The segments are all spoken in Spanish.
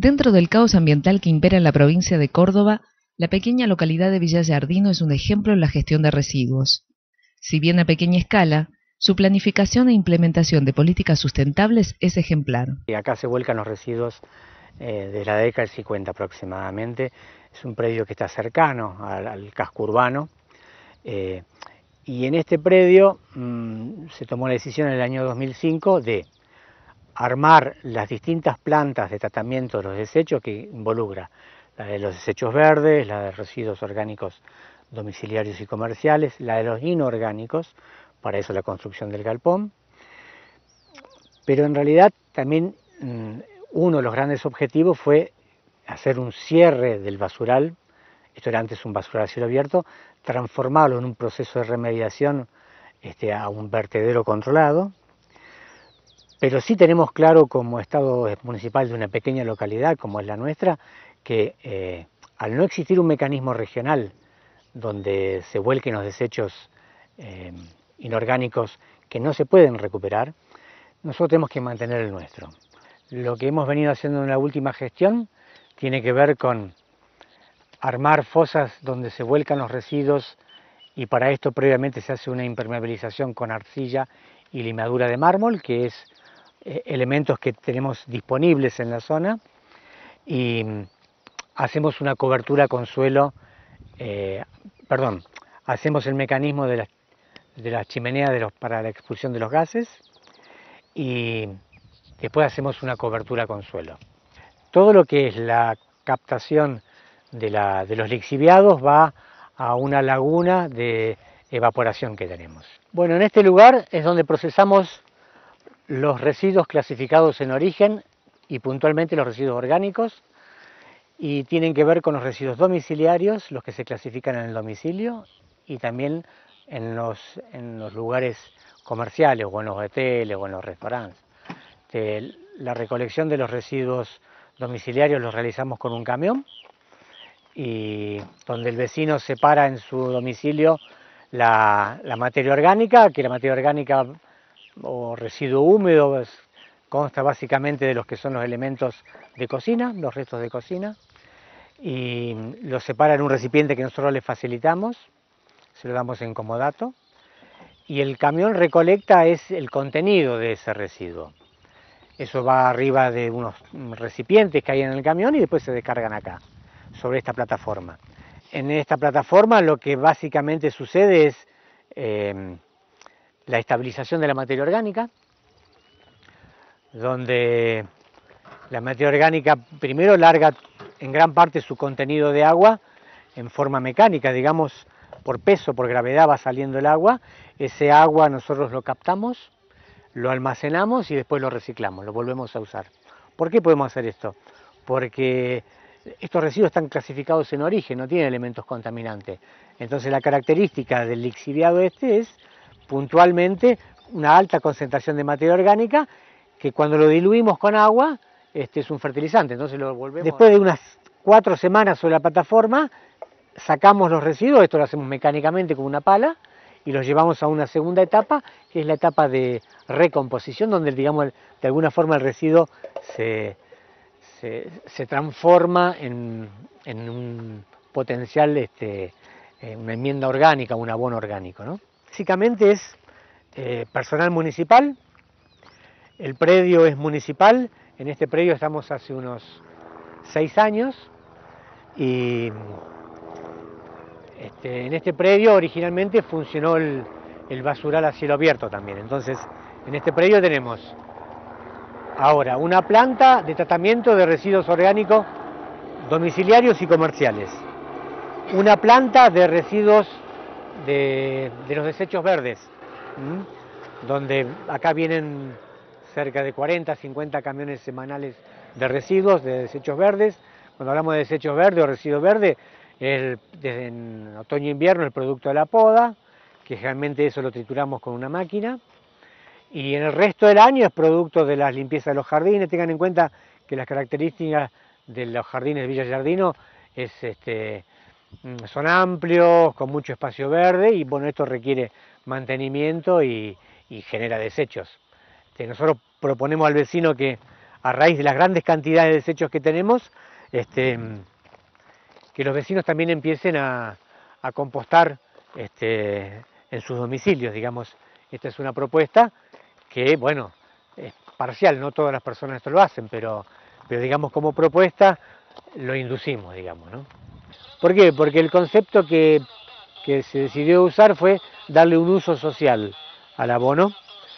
Dentro del caos ambiental que impera en la provincia de Córdoba, la pequeña localidad de Villa Giardino es un ejemplo en la gestión de residuos. Si bien a pequeña escala, su planificación e implementación de políticas sustentables es ejemplar. Y acá se vuelcan los residuos desde la década del 50 aproximadamente. Es un predio que está cercano al casco urbano. Y en este predio se tomó la decisión en el año 2005 de armar las distintas plantas de tratamiento de los desechos, que involucra la de los desechos verdes, la de residuos orgánicos domiciliarios y comerciales, la de los inorgánicos, para eso la construcción del galpón. Pero en realidad también uno de los grandes objetivos fue hacer un cierre del basural. Esto era antes un basural a cielo abierto, transformarlo en un proceso de remediación a un vertedero controlado. Pero sí tenemos claro, como Estado municipal de una pequeña localidad como es la nuestra, que al no existir un mecanismo regional donde se vuelquen los desechos inorgánicos que no se pueden recuperar, nosotros tenemos que mantener el nuestro. Lo que hemos venido haciendo en la última gestión tiene que ver con armar fosas donde se vuelcan los residuos, y para esto previamente se hace una impermeabilización con arcilla y limadura de mármol, que es elementos que tenemos disponibles en la zona, y hacemos una cobertura con suelo, hacemos el mecanismo de la chimenea para la expulsión de los gases, y después hacemos una cobertura con suelo. Todo lo que es la captación de los lixiviados va a una laguna de evaporación que tenemos. Bueno, en este lugar es donde procesamos los residuos clasificados en origen y puntualmente los residuos orgánicos, y tienen que ver con los residuos domiciliarios, los que se clasifican en el domicilio, y también en los lugares comerciales, o en los hoteles, o en los restaurantes. La recolección de los residuos domiciliarios los realizamos con un camión, y donde el vecino separa en su domicilio la materia orgánica, que la materia orgánica o residuo húmedo consta básicamente de los que son los elementos de cocina, los restos de cocina, y los separa en un recipiente que nosotros le facilitamos, se lo damos en comodato, y el camión recolecta es el contenido de ese residuo. Eso va arriba de unos recipientes que hay en el camión y después se descargan acá, sobre esta plataforma. En esta plataforma lo que básicamente sucede es la estabilización de la materia orgánica, donde la materia orgánica primero larga en gran parte su contenido de agua en forma mecánica, digamos, por peso, por gravedad va saliendo el agua. Ese agua nosotros lo captamos, lo almacenamos y después lo reciclamos, lo volvemos a usar. ¿Por qué podemos hacer esto? Porque estos residuos están clasificados en origen, no tienen elementos contaminantes. Entonces la característica del lixiviado es puntualmente una alta concentración de materia orgánica, que cuando lo diluimos con agua es un fertilizante. Entonces lo volvemos. Después de unas 4 semanas sobre la plataforma, sacamos los residuos, esto lo hacemos mecánicamente con una pala, y los llevamos a una segunda etapa, que es la etapa de recomposición, donde, digamos, de alguna forma el residuo se transforma en un potencial, una enmienda orgánica, un abono orgánico, ¿no? Básicamente es personal municipal, el predio es municipal, en este predio estamos hace unos 6 años, y en este predio originalmente funcionó el basural a cielo abierto también. Entonces, en este predio tenemos ahora una planta de tratamiento de residuos orgánicos domiciliarios y comerciales, una planta de residuos de los desechos verdes, donde acá vienen cerca de 40, 50 camiones semanales de residuos, de desechos verdes. Cuando hablamos de desechos verdes o residuos verdes, desde en otoño e invierno el producto de la poda, que generalmente eso lo trituramos con una máquina, y en el resto del año es producto de la limpieza de los jardines. Tengan en cuenta que las características de los jardines de Villa Giardino son amplios, con mucho espacio verde, y bueno, esto requiere mantenimiento y genera desechos. Nosotros proponemos al vecino que a raíz de las grandes cantidades de desechos que tenemos, que los vecinos también empiecen a compostar en sus domicilios, digamos. Esta es una propuesta que, bueno, es parcial, no todas las personas esto lo hacen, pero digamos como propuesta lo inducimos, digamos, ¿no? ¿Por qué? Porque el concepto que se decidió usar fue darle un uso social al abono.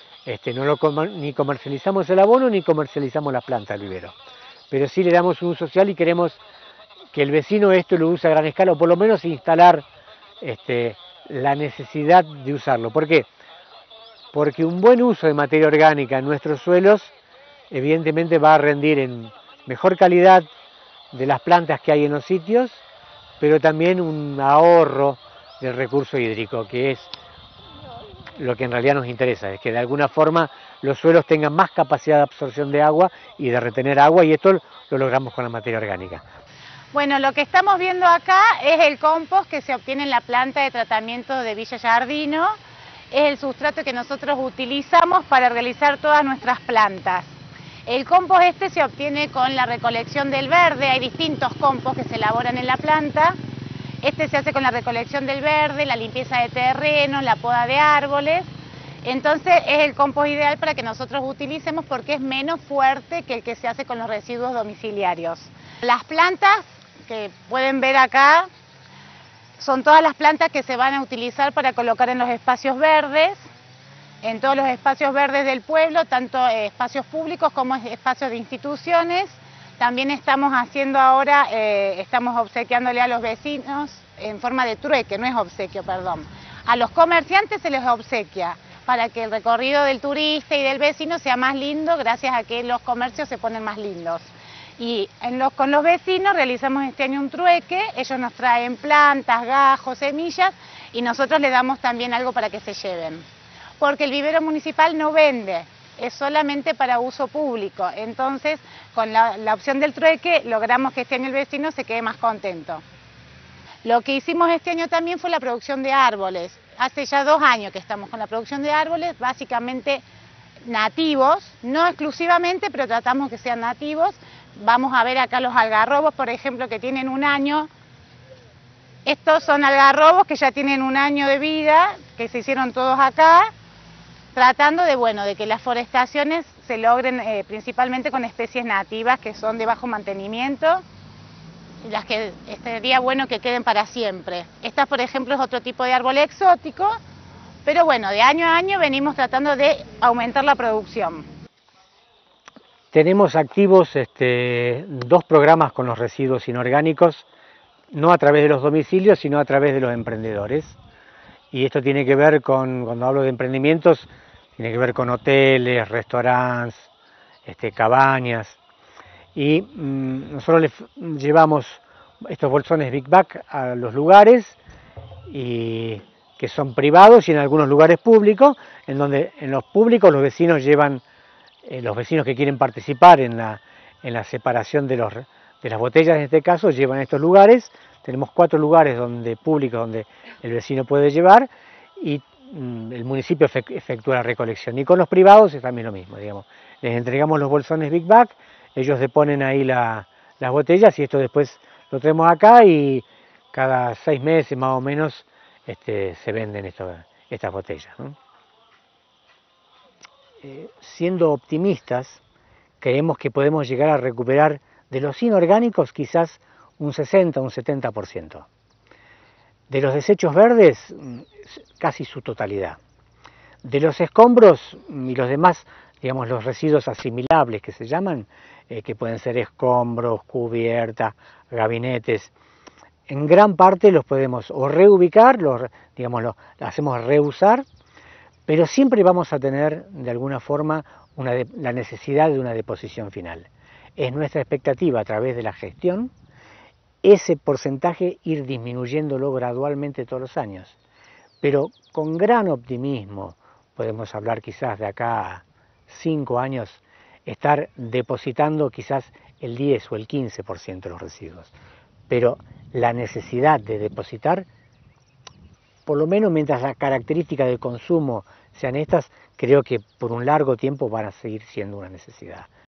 Ni comercializamos el abono ni comercializamos las plantas del vivero, pero sí le damos un uso social y queremos que el vecino esto lo use a gran escala, o por lo menos instalar la necesidad de usarlo. ¿Por qué? Porque un buen uso de materia orgánica en nuestros suelos evidentemente va a rendir en mejor calidad de las plantas que hay en los sitios, pero también un ahorro del recurso hídrico, que es lo que en realidad nos interesa, es que de alguna forma los suelos tengan más capacidad de absorción de agua y de retener agua, y esto lo logramos con la materia orgánica. Bueno, lo que estamos viendo acá es el compost que se obtiene en la planta de tratamiento de Villa Giardino. Es el sustrato que nosotros utilizamos para realizar todas nuestras plantas. El compost se obtiene con la recolección del verde. Hay distintos compost que se elaboran en la planta. Este se hace con la recolección del verde, la limpieza de terreno, la poda de árboles. Entonces es el compost ideal para que nosotros utilicemos porque es menos fuerte que el que se hace con los residuos domiciliarios. Las plantas que pueden ver acá son todas las plantas que se van a utilizar para colocar en los espacios verdes, en todos los espacios verdes del pueblo, tanto espacios públicos como espacios de instituciones. También estamos haciendo ahora, estamos obsequiándole a los vecinos en forma de trueque, no es obsequio, perdón. A los comerciantes se les obsequia para que el recorrido del turista y del vecino sea más lindo, gracias a que los comercios se ponen más lindos. Y con los vecinos realizamos este año un trueque, ellos nos traen plantas, gajos, semillas y nosotros les damos también algo para que se lleven. Porque el vivero municipal no vende, es solamente para uso público. Entonces, con la opción del trueque logramos que este año el vecino se quede más contento. Lo que hicimos este año también fue la producción de árboles. Hace ya 2 años que estamos con la producción de árboles, básicamente nativos, no exclusivamente, pero tratamos que sean nativos. Vamos a ver acá los algarrobos, por ejemplo, que tienen 1 año. Estos son algarrobos que ya tienen 1 año de vida, que se hicieron todos acá, tratando de que las forestaciones se logren principalmente con especies nativas que son de bajo mantenimiento, y las que sería bueno que queden para siempre. Esta, por ejemplo, es otro tipo de árbol exótico, pero bueno, de año a año venimos tratando de aumentar la producción. Tenemos activos 2 programas con los residuos inorgánicos, no a través de los domicilios, sino a través de los emprendedores. Y esto tiene que ver con, cuando hablo de emprendimientos, tiene que ver con hoteles, restaurantes, cabañas. Y nosotros les llevamos estos bolsones Big Bag a los lugares, y que son privados y en algunos lugares públicos, en donde en los públicos los vecinos llevan, los vecinos que quieren participar en la separación de las botellas, en este caso, llevan a estos lugares. Tenemos 4 lugares públicos donde el vecino puede llevar, y el municipio efectúa la recolección. Y con los privados es también lo mismo, digamos. Les entregamos los bolsones Big Bag, ellos deponen ahí las botellas, y esto después lo traemos acá, y cada 6 meses más o menos se venden estas botellas, ¿no? Siendo optimistas, creemos que podemos llegar a recuperar de los inorgánicos quizás un 60, un 70%. De los desechos verdes, casi su totalidad. De los escombros y los demás, digamos, los residuos asimilables que se llaman, que pueden ser escombros, cubiertas, gabinetes, en gran parte los podemos o reubicar, los hacemos reusar, pero siempre vamos a tener de alguna forma la necesidad de una deposición final. Es nuestra expectativa, a través de la gestión, ese porcentaje ir disminuyéndolo gradualmente todos los años. Pero con gran optimismo, podemos hablar quizás de acá a 5 años, estar depositando quizás el 10 o el 15% de los residuos. Pero la necesidad de depositar, por lo menos mientras las características de consumo sean estas, creo que por un largo tiempo van a seguir siendo una necesidad.